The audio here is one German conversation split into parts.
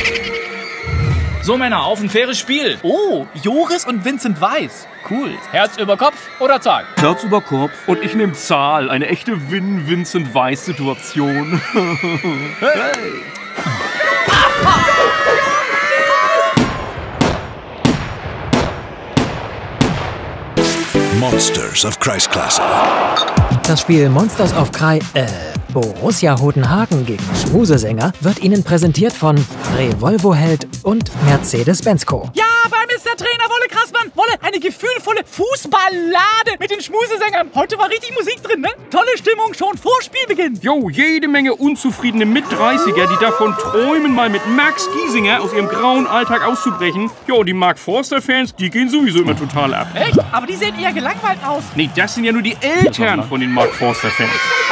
So, Männer, auf ein faires Spiel. Oh, Joris und Vincent Weiss. Cool. Herz über Kopf oder Zahl? Herz über Kopf. Und ich nehme Zahl. Eine echte Win-Vincent-Weiss-Situation. Hey. Monsters of Kreisklasse. Das Spiel Monsters of Borussia Hodenhagen gegen Schmusesänger wird Ihnen präsentiert von Revolvo-Held und Mercedes-Benz Co. Ja, beim ist der Trainer Wolle Krassmann. Wolle, eine gefühlvolle Fußballlade mit den Schmusesängern. Heute war richtig Musik drin, ne? Tolle Stimmung schon vor Spielbeginn. Jo, jede Menge unzufriedene Mit-30er, die davon träumen, mal mit Max Giesinger aus ihrem grauen Alltag auszubrechen. Jo, die Mark Forster-Fans, die gehen sowieso immer total ab. Echt? Aber die sehen eher gelangweilt aus. Nee, das sind ja nur die Eltern von den Mark Forster-Fans.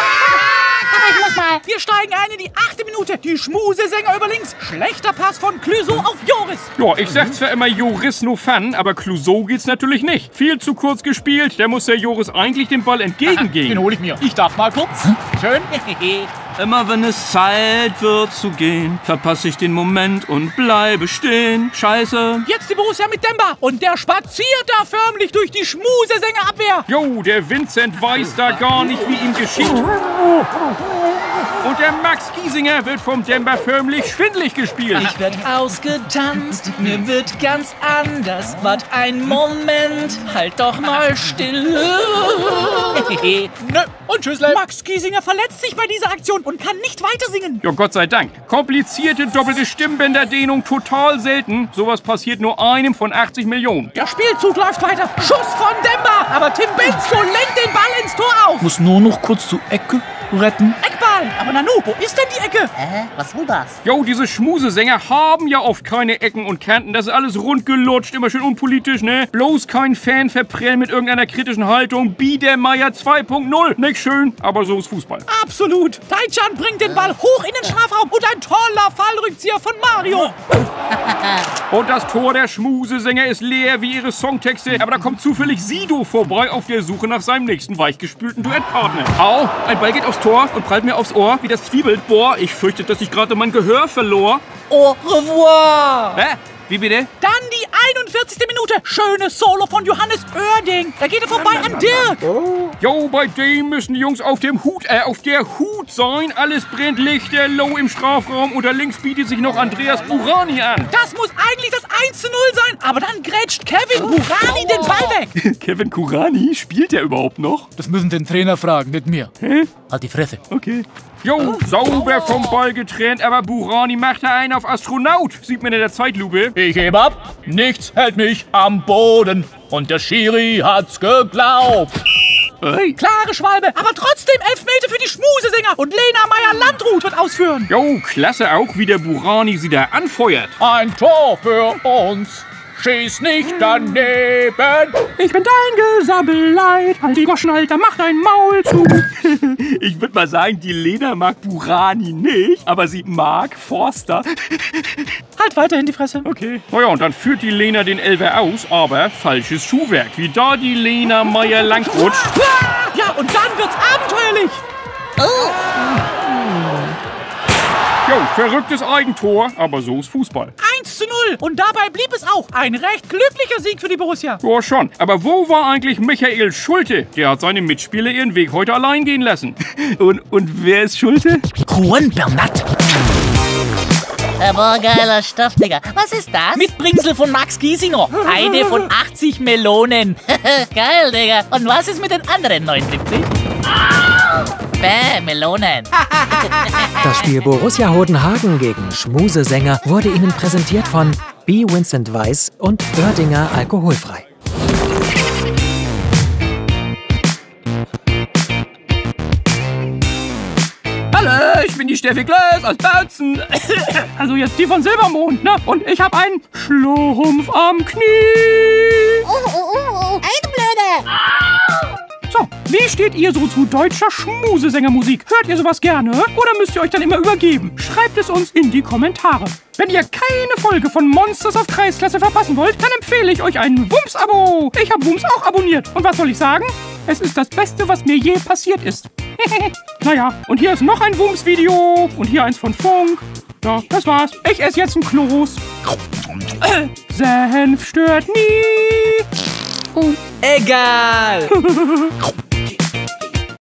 Wir steigen ein in die 8. Minute. Die Schmusesänger über links. Schlechter Pass von Clouseau auf Joris. Ja, ich sag zwar immer Joris no fun, aber Clouseau geht's natürlich nicht. Viel zu kurz gespielt, der muss der Joris eigentlich den Ball entgegengehen. Den hol ich mir. Ich darf mal kurz. Schön. Immer wenn es Zeit wird zu gehen, verpasse ich den Moment und bleibe stehen. Scheiße. Jetzt die Borussia mit Demba. Und der spaziert da förmlich durch die Schmusesängerabwehr. Jo, der Vincent weiß da gar nicht, wie ihm geschieht. Und der Max Giesinger wird vom Demba förmlich schwindelig gespielt. Ich werd ausgetanzt, mir wird ganz anders. Wart ein Moment, halt doch mal still. Nö, und tschüssle. Max Giesinger verletzt sich bei dieser Aktion und kann nicht weiter singen. Ja, Gott sei Dank. Komplizierte doppelte Stimmbänderdehnung total selten. Sowas passiert nur einem von 80 Millionen. Der Spielzug läuft weiter. Schuss von Demba. Aber Tim Bensko lenkt den Ball ins Tor auf. Muss nur noch kurz zur Ecke retten. Eckball. Aber Nanu, wo ist denn die Ecke? Was war das? Jo, diese Schmusesänger haben ja oft keine Ecken und Kanten. Das ist alles rund gelutscht, immer schön unpolitisch, ne? Bloß kein Fan verprellen mit irgendeiner kritischen Haltung. Biedermeier 2.0. Nicht schön, aber so ist Fußball. Absolut. Taichan bringt den Ball hoch in den Strafraum und ein toller Fallrückzieher von Mario. Und das Tor der Schmusesänger ist leer wie ihre Songtexte. Aber da kommt zufällig Sido vorbei auf der Suche nach seinem nächsten weichgespülten Duettpartner. Au, ein Ball geht aufs Tor und prallt mir aufs Ohr, wie das zwiebelt. Boah, ich fürchte, dass ich gerade mein Gehör verlor. Au revoir. Hä? Wie bitte? Dann die 41. Minute. Schönes Solo von Johannes Oerding. Da geht er vorbei an Dirk. Jo, bei dem müssen die Jungs auf der Hut sein. Alles brennt lichterloh im Strafraum und da links bietet sich noch Andreas Burani an. Das muss eigentlich das 1:0 sein. Aber dann grätscht Kevin Burani den Ball weg. Kevin Kurani? Spielt der überhaupt noch? Das müssen den Trainer fragen, nicht mir. Hä? Halt die Fresse. Okay. Jo, sauber vom Ball getrennt, aber Burani macht da einen auf Astronaut. Sieht man in der Zeitlupe. Ich heb ab. Nichts hält mich am Boden. Und der Schiri hat's geglaubt. Hey. Klare Schwalbe, aber trotzdem Elfmeter für die Schmusesänger. Und Lena Meyer-Landrut wird ausführen. Jo, klasse auch, wie der Burani sie da anfeuert. Ein Tor für uns. Schieß nicht daneben. Ich bin dein Gesabbeleit. Halt die Goschen, Alter, mach dein Maul zu. Ich würde mal sagen, die Lena mag Burani nicht, aber sie mag Forster. Halt weiterhin die Fresse. Okay. Naja, und dann führt die Lena den Elfer aus, aber falsches Schuhwerk. Wie da die Lena Meyer langrutscht. Ja, und dann wird's abenteuerlich. Jo, verrücktes Eigentor, aber so ist Fußball. 1:0. Und dabei blieb es auch ein recht glücklicher Sieg für die Borussia. Ja, schon. Aber wo war eigentlich Michael Schulte? Der hat seine Mitspieler ihren Weg heute allein gehen lassen. Und wer ist Schulte? Juan Bernat. Aber geiler Stoff, Digga. Was ist das? Mitbringsel von Max Giesinger. Eine von 80 Melonen. Geil, Digga. Und was ist mit den anderen 79? Melonen. Das Spiel Borussia Hodenhagen gegen Schmusesänger wurde Ihnen präsentiert von B. Vincent Weiss und Oerdinger alkoholfrei. Hallo, ich bin die Steffi Klöß aus Bautzen. Also jetzt die von Silbermond, ne? Und ich habe einen Schlumpf am Knie. Blöde. So, wie steht ihr so zu deutscher Schmusesängermusik? Hört ihr sowas gerne? Oder müsst ihr euch dann immer übergeben? Schreibt es uns in die Kommentare. Wenn ihr keine Folge von Monsters of Kreisklasse verpassen wollt, dann empfehle ich euch ein Wumms-Abo. Ich habe Wumms auch abonniert. Und was soll ich sagen? Es ist das Beste, was mir je passiert ist. Naja, und hier ist noch ein Wumms-Video. Und hier eins von Funk. Ja, das war's. Ich esse jetzt ein Kloß. Senf stört nie. Egal.